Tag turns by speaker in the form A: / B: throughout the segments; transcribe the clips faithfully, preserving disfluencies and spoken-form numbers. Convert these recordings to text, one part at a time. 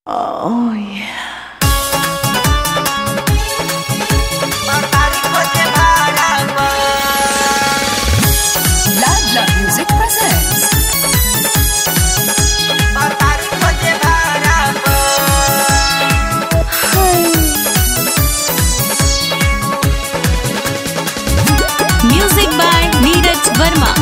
A: Oh yeah.
B: Ladla Music presents
C: Music by Neeraj Verma.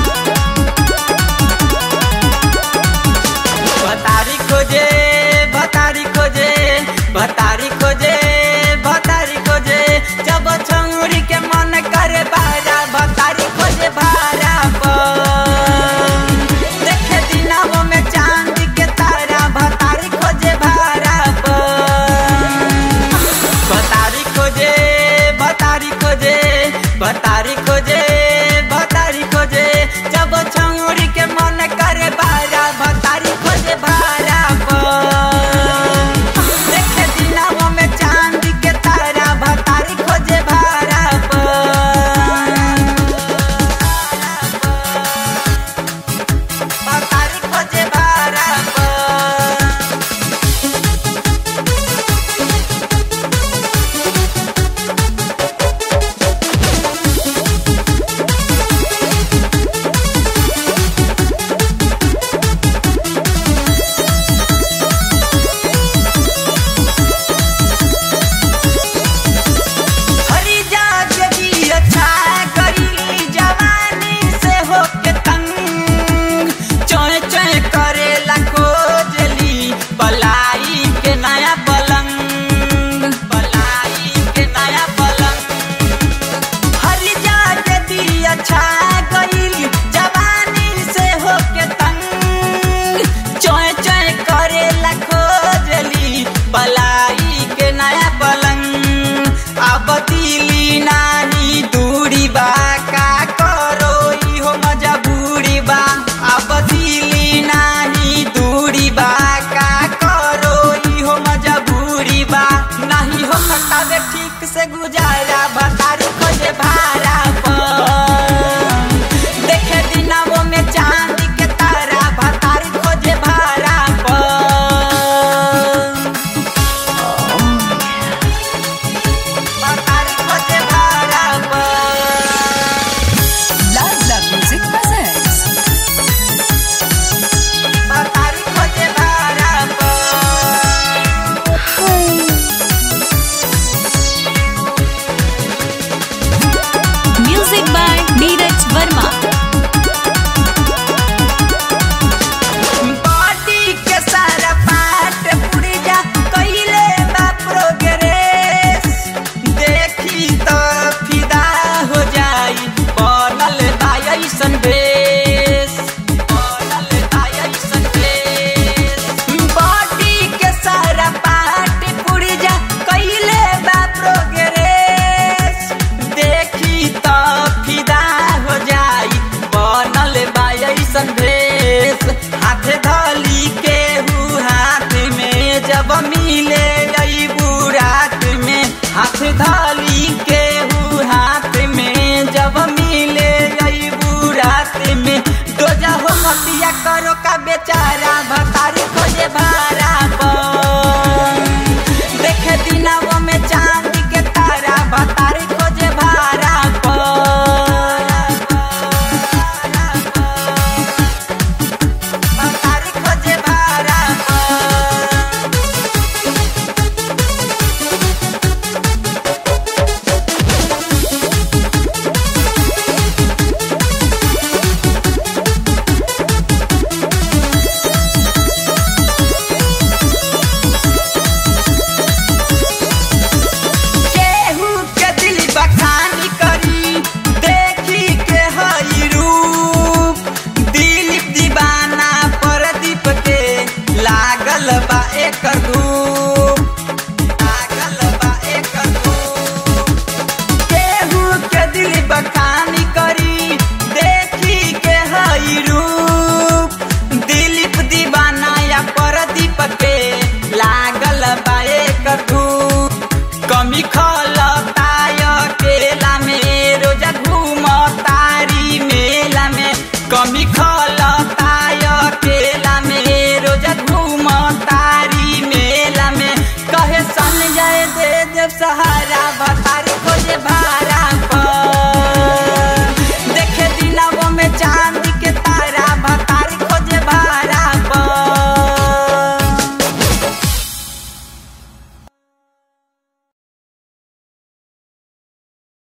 D: भतारी खोजे भतारी खोजे भतारी खोजे भतारी खोजे जब छौरी के मन करे बारा भतारी खोजे भारा पर देखे दिनाओं में चांदी के तारा भतारी खोजे भारा पर भतारी खोजे भतारी खोजे भतारी खोजे भतारी खोजे जब छौरी के मन करे बारा भतारी खोजे भारा पर देखे दिनाओं में चांदी के तारा भतारी खोजे भारा पर भतारी खोजे भारा पर हरी जाके भी अच्छा करी जवानी से होके तंग चोय चोय करेला खोजली बलाई के नया पलंग बलाई के नया पलंग हरी जाके भी अच्छा करी जवानी से होके तंग चोय चोय करेला खोजली बलाई के नया पलंग अब दिली नाही दूरी बा का करो इहो मजबूरी बा अब दिली नाही दूरी बा का करो इहो मजबूरी बा नहीं हो सकता ठीक से गुजारा भतारी खोजे भारा पर देखे दिनाओं में चांदी के तारा भतारी खोजे भारा पर भतारी खोजे भारा पर
B: Ladla Music presents
D: भतारी खोजे भारा पर
C: Music by Neeraj Verma.
D: Body के सारा पार्ट पुर्जा कइले बा प्रोग्रेस देखी तो फिदा हो जाई बनल बा ऐसन बेस बनल बा ऐसन बेस बॉडी के सारा पार्ट पुर्जा कइले बा प्रोग्रेस देखी तो फिदा हो जाई बनल बा ऐसन भेस हाथ धली के हु हाथ में जब मिले अइबू रात में हाथ धली के हु हाथ में जब मिले अइबू रात में डोजा हो मतिया करो का बेचारा भतारी खोजे भारा पर देखे दिनाओं में चांदी के तारा भतारी खोजे भारा पर भतारी खोजे भारा पर केहू के दिल बखानी करी देखी के हई रूप दिलीप दीवाना प्रदीप के लागल बा एकर धूप